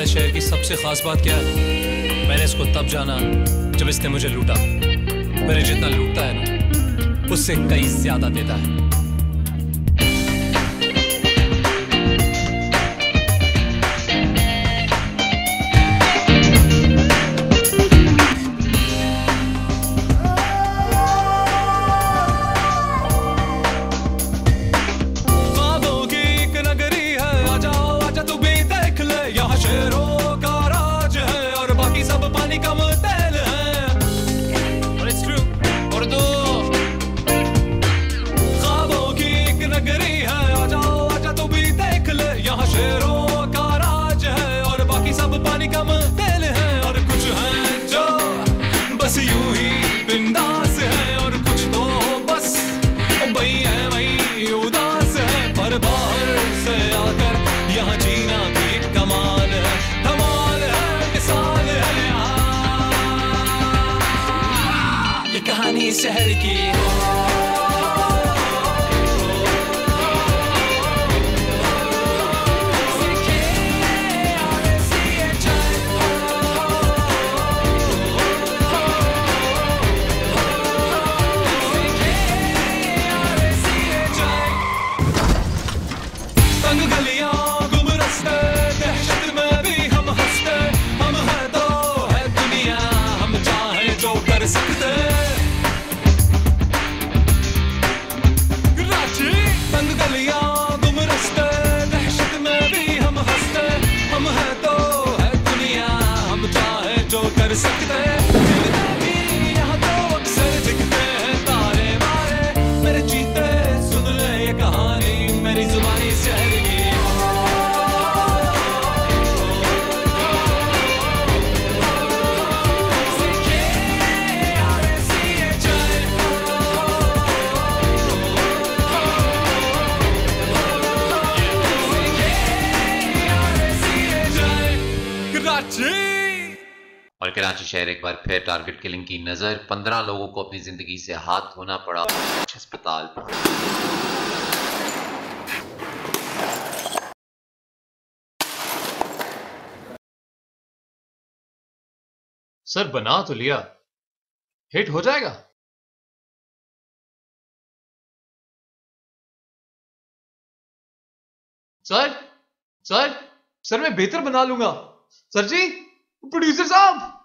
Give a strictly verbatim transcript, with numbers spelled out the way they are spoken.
हमारे शहर की सबसे खास बात क्या है? मैंने इसको तब जाना जब इसने मुझे लूटा। मेरे जितना लूटता है ना, उससे कई ज्यादा देता है। शहर की तंग गलियां गुम रस्ते दहशत में भी हम हंसते हम है तो है दुनिया हम चाहे जो कर सकते तंग गलियां गुम रस्ते दहशत में भी हम हंसते हम है तो है दुनिया हम चाहे जो कर सकते भी यहाँ तो अक्सर दिखते हैं तारे मारे मेरे जीते सुन ले ये कहानी मेरी जुबानी शहर की और कराची शहर एक बार फिर टारगेट किलिंग की नजर। पंद्रह लोगों को अपनी जिंदगी से हाथ धोना पड़ा अस्पताल। सर बना तो लिया, हिट हो जाएगा। सर सर सर मैं बेहतर बना लूंगा। सर जी, प्रोड्यूसर साहब।